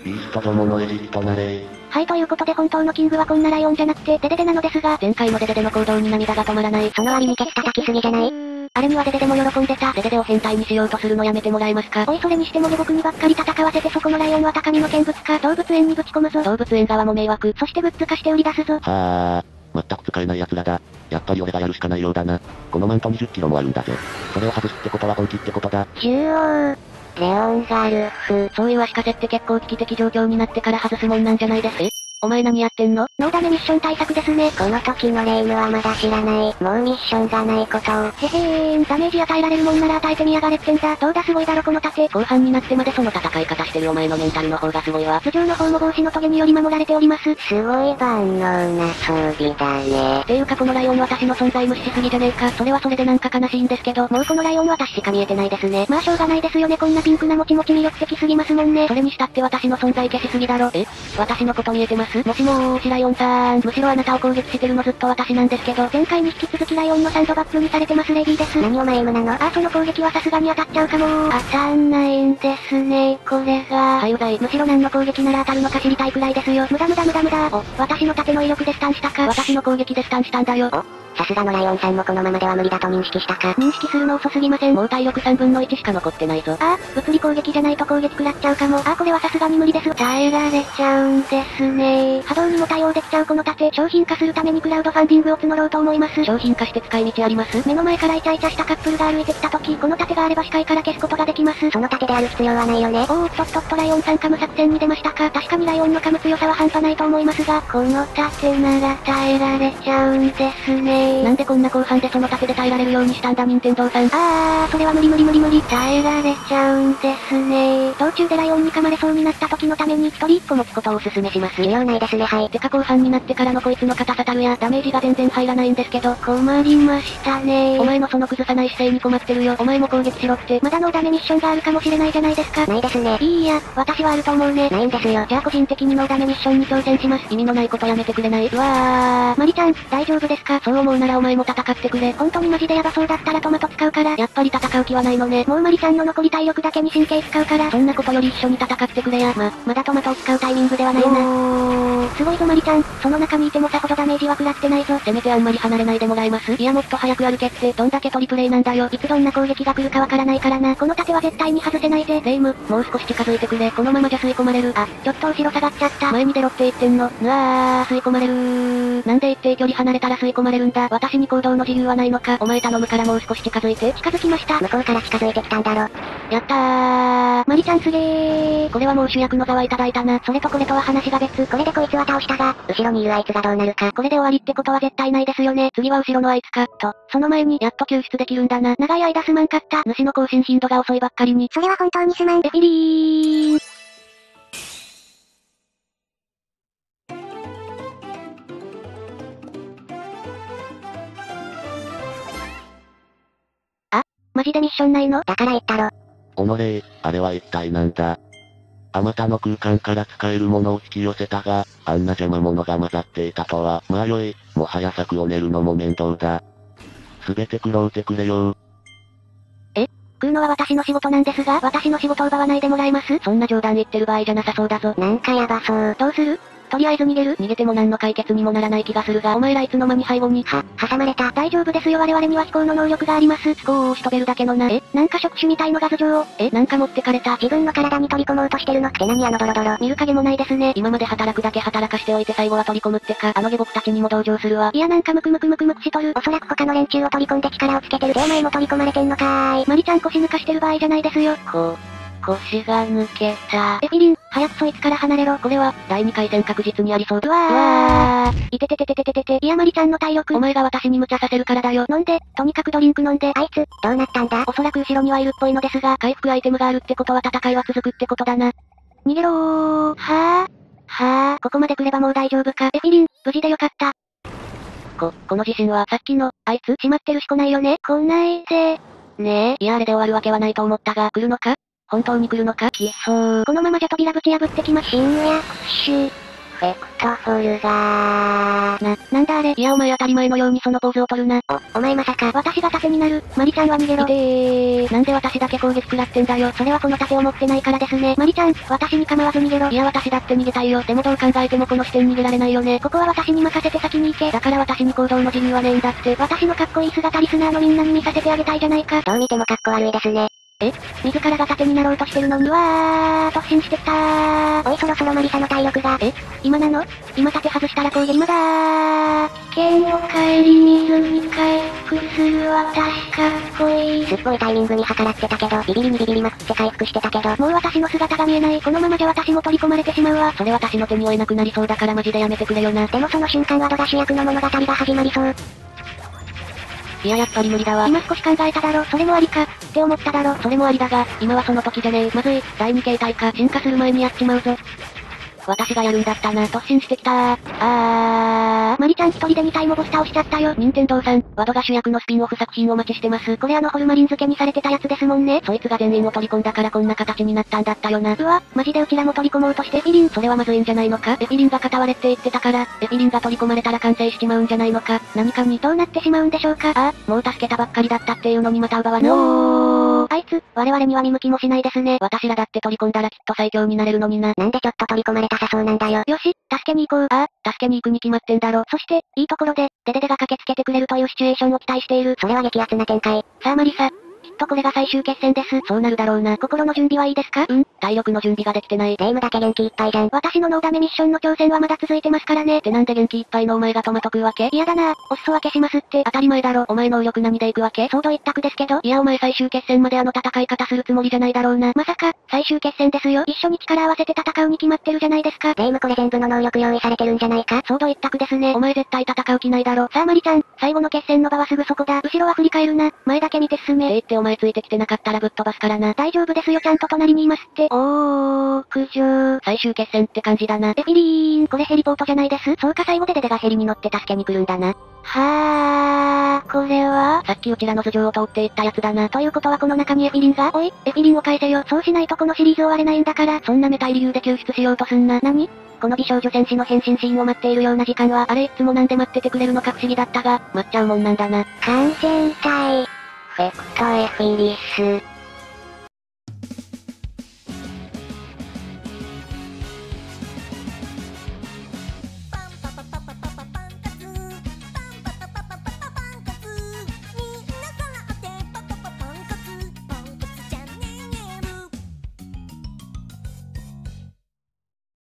ビーストどものエジプトなれ。 はい、ということで本当のキングはこんなライオンじゃなくてデデデなのですが、 前回のデデデの行動に涙が止まらない。 その割にケツ叩きすぎじゃない？ あれにはデデデも喜んでた。デデデを変態にしようとするのやめてもらえますか。 おい、それにしても下僕にばっかり戦わせて、そこのライオンは高みの見物か動物園にぶち込むぞ。 動物園側も迷惑。 そしてグッズ化して売り出すぞ。 はあ、全く使えない奴らだ。やっぱり俺がやるしかないようだな。このマント20キロもあるんだぜ。それを外すってことは本気ってことだ。 獣王、レオンザルフ。 そういう足かせって結構危機的状況になってから外すもんなんじゃないですか。お前何やってんの？ ノーダメミッション対策ですね。 この時のレイムはまだ知らない。もうミッションがないことを。 へへーん、ダメージ与えられるもんなら与えてみやがれってんだ。どうだすごいだろこの盾。 後半になってまでその戦い方してるお前のメンタルの方がすごいわ。 頭上の方も帽子のトゲにより守られております。 すごい万能な装備だね。 っていうかこのライオン私の存在無視しすぎじゃねえか。それはそれでなんか悲しいんですけど、 もうこのライオン私しか見えてないですね。まあしょうがないですよね。こんなピンクなもちもち魅力的すぎますもんね。 それにしたって私の存在消しすぎだろ。私のこと見えてます？もしもーしライオンさん、むしろあなたを攻撃してるのずっと私なんですけど、 前回に引き続きライオンのサンドバッグにされてますレディーです。 何をマイムなの？ その攻撃はさすがに当たっちゃうかもー。当たんないんですねこれが。 はいうざい。 むしろ何の攻撃なら当たるのか知りたいくらいですよ。無駄。私の盾の威力でスタンしたか。 私の攻撃でスタンしたんだよ。 さすがのライオンさんもこのままでは無理だと認識したか。 認識するの遅すぎません。 もう体力3分の1しか残ってないぞ。 物理攻撃じゃないと攻撃食らっちゃうかも。これはさすがに無理です。耐えられちゃうんですね。波動にも対応できちゃうこの盾。商品化するためにクラウドファンディングを募ろうと思います。 商品化して使い道あります？ 目の前からイチャイチャしたカップルが歩いてきた時、この盾があれば視界から消すことができます。 その盾である必要はないよね。 おーっとライオンさん噛む作戦に出ましたか。確かにライオンの噛む強さは半端ないと思いますが、この盾なら耐えられちゃうんですね。 なんでこんな後半でその盾で耐えられるようにしたんだ任天堂さん。 それは無理。耐えられちゃうんですね。道中でライオンに噛まれそうになった時のために一人一個持つことをお勧めします。 需要ないですねはい。 てか後半になってからのこいつの硬さたるやダメージが全然入らないんですけど。 困りましたね。 お前のその崩さない姿勢に困ってるよ。お前も攻撃しろって。 まだノーダメミッションがあるかもしれないじゃないですか。 ないですね。 いいや、私はあると思うね。 ないんですよ。 じゃあ個人的にノーダメミッションに挑戦します。 意味のないことやめてくれない？ うわー。マリちゃん、大丈夫ですか？ そう思うならお前も戦ってくれ。 本当にマジでヤバそうだったらトマト使うから。 やっぱり戦う気はないのね。 もうマリちゃんの残り体力だけに神経使うから。 そんなことより一緒に戦ってくれや。まだトマトを使うタイミングではないな。 すごいぞマリちゃん。その中にいてもさほどダメージは食らってないぞ。 せめてあんまり離れないでもらえます？いやもっと早く歩けってどんだけトリプレイなんだよ。 いつどんな攻撃が来るかわからないからな。この盾は絶対に外せないぜ。 レイム、もう少し近づいてくれ。このままじゃ吸い込まれる。 ちょっと後ろ下がっちゃった。 前に出ろって言ってんの。吸い込まれるー。なんで一定距離離れたら吸い込まれるんだ。私に行動の自由はないのか。お前頼むからもう少し近づいて。 近づきました。 向こうから近づいてきたんだろ。 やったー。 マリちゃんすげー。 これはもう主役の座はいただいたな。 それとこれとは話が別。これでこいつは倒したが、 後ろにいるあいつがどうなるか。 これで終わりってことは絶対ないですよね。 次は後ろのあいつか。 その前に、 やっと救出できるんだな。 長い間すまんかった。 主の更新頻度が遅いばっかりに。 それは本当にすまん。エピリーン。マジでミッションないの？ だから言ったろ。 おのれあれは一体なんだ。あまたの空間から使えるものを引き寄せたが、あんな邪魔者が混ざっていたとは。まあよい、もはや策を練るのも面倒だ。すべて食ろうてくれよ。 食うのは私の仕事なんですが、私の仕事を奪わないでもらえます？ そんな冗談言ってる場合じゃなさそうだぞ。 なんかやばそう。 どうする？とりあえず逃げる？ 逃げても何の解決にもならない気がするが、お前らいつの間に背後に。 挟まれた。 大丈夫ですよ我々には飛行の能力があります。 飛行を押し飛べるだけのな。 なんか触手みたいのが頭上を。 なんか持ってかれた。 自分の体に取り込もうとしてるのって何あのドロドロ。 見る影もないですね。 今まで働くだけ働かしておいて最後は取り込むってか、あの下僕たちにも同情するわ。 いやなんかムクしとる。 おそらく他の連中を取り込んで力をつけてる。でお前も取り込まれてんのかーい。 マリちゃん腰抜かしてる場合じゃないですよ。 腰が抜けた。 エフィリン、早くそいつから離れろ。 これは、第2回戦確実にありそう。 うわー。いてて。いやマリちゃんの体力。 お前が私に無茶させるからだよ。 飲んで、とにかくドリンク飲んで。 あいつ、どうなったんだ？ おそらく後ろにはいるっぽいのですが、 回復アイテムがあるってことは戦いは続くってことだな。 逃げろー。はぁ、ここまで来ればもう大丈夫か。エフィリン、無事でよかった。 この地震はさっきの、あいつ閉まってるし来ないよね。来ないぜ。 ねえ、いやあれで終わるわけはないと思ったが、来るのか？本当に来るのか？ 来そう。 このままじゃ扉ぶち破ってきます。 侵略種、 フェクトフォルガー。 なんだあれ。いやお前当たり前のようにそのポーズを取るな。 お前まさか。 私が盾になる。マリちゃんは逃げろ。 なんで私だけ攻撃食らってんだよ。 それはこの盾を持ってないからですね。マリちゃん、私に構わず逃げろ。 いや私だって逃げたいよ。でもどう考えてもこの視点逃げられないよね。 ここは私に任せて先に行け。 だから私に行動の自由はねえんだって。 私のかっこいい姿リスナーのみんなに見させてあげたいじゃないか。 どう見てもかっこ悪いですね。 自らが盾になろうとしてるのに、突進してきたー。 おいそろそろマリサの体力が。 今なの？今盾外したら攻撃。今だー。危険を顧みずに回復する私かっこいい。 すっごいタイミングに逆らってたけど、ビビりにビビりまくって回復してたけど。 もう私の姿が見えない。このままじゃ私も取り込まれてしまうわ。 それ私の手に負えなくなりそうだからマジでやめてくれよな。 でもその瞬間はドが主役の物語が始まりそう。 いややっぱり無理だわ。 今少し考えただろ。それもありか。って思っただろ。 それもありだが、今はその時じゃねえ。まずい、第2形態か。進化する前にやっちまうぞ。私がやるんだったな。突進してきたー。 マリちゃん一人で2体もボス倒しちゃったよ。 任天堂さん、ワドが主役のスピンオフ作品お待ちしてます。 これホルマリン漬けにされてたやつですもんね。 そいつが全員を取り込んだからこんな形になったんだったよな。 うわ、マジでうちらも取り込もうとしてエピリン。 それはまずいんじゃないのか。エピリンが片割れって言ってたから、エピリンが取り込まれたら完成しちまうんじゃないのか。何かに。 どうなってしまうんでしょうか。 もう助けたばっかりだったっていうのにまた奪われあいつ、我々には見向きもしないですね。 私らだって取り込んだらきっと最強になれるのにな。 なんでちょっと取り込まれたさそうなんだよ。 よし、助けに行こう。 助けに行くに決まってんだろ。 そして、いいところで、デデデが駆けつけてくれるというシチュエーションを期待している。 それは激アツな展開。 さあマリサ。きっとこれが最終決戦です。 そうなるだろうな。 心の準備はいいですか？ 体力の準備ができてない。 霊夢だけ元気いっぱいじゃん。 私のノーダメミッションの挑戦はまだ続いてますからね。 ってなんで元気いっぱいのお前がトマト食うわけ？ 嫌だな。お裾分けしますって。 当たり前だろ。お前能力何で行くわけ？ ソード一択ですけど。 いやお前最終決戦まであの戦い方するつもりじゃないだろうな。 まさか、最終決戦ですよ。一緒に力合わせて戦うに決まってるじゃないですか。 霊夢これ全部の能力用意されてるんじゃないか？ ソード一択ですね。 お前絶対戦う気ないだろ。 さあマリちゃん、最後の決戦の場はすぐそこだ。後ろは振り返るな。前だけ見て進め。 って言ってお前ついてきてなかったらぶっ飛ばすからな。 大丈夫ですよちゃんと隣にいますって。 苦情。最終決戦って感じだな。 エピリーン、これヘリポートじゃないです。そうか最後でデデがヘリに乗って助けに来るんだな。これはさっきうちらの頭上を通っていったやつだな。 ということはこの中にエピリンがおい、エピリンを返せよ。そうしないとこのシリーズ終われないんだから。 そんなめたい理由で救出しようとすんな。 何？ この美少女戦士の変身シーンを待っているような時間は、あれいつもなんで待っててくれるのか不思議だったが、待っちゃうもんなんだな。 完全体、フェクトエフィリス。